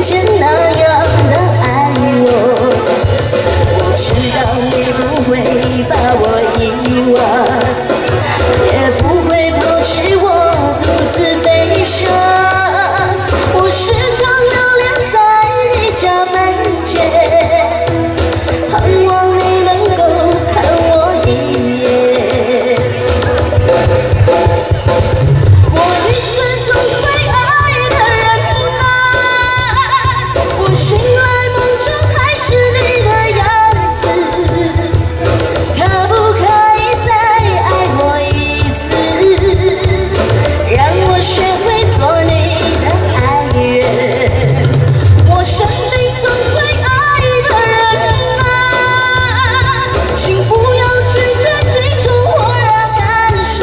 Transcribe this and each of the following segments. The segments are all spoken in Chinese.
前那样的爱我。我知道你不会把我遗忘，也不会抛弃我独自悲伤。我时常流连在你家门前，盼望你能够看我一眼。我一生中最爱的人啊，我醒来梦中还是你的样子，可不可以再爱我一次，让我学会做你的爱人。我生命中最爱的人啊，请不要拒绝心中火热感受，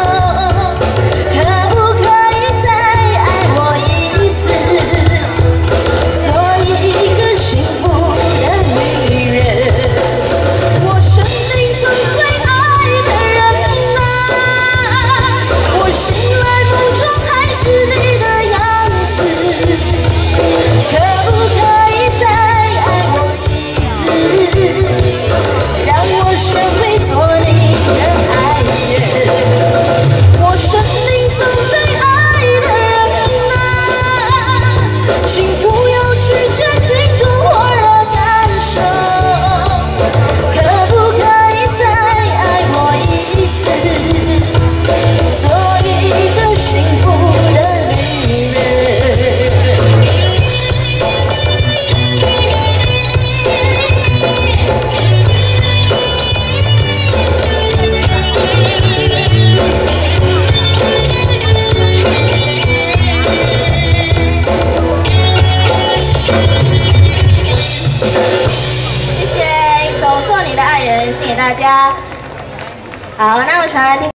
可不可以再爱我一次，做一个幸福的女人。我生命中最爱的人啊，我醒来梦中还是你的样子，可不可以再爱我一次，让我学会做你的爱人。我生命中最爱的人啊，请不要拒绝心中火热感受，可不可以再爱我一次，做一个幸福的女人。谢谢一首《做你的爱人》，献给大家。好，那我想来听。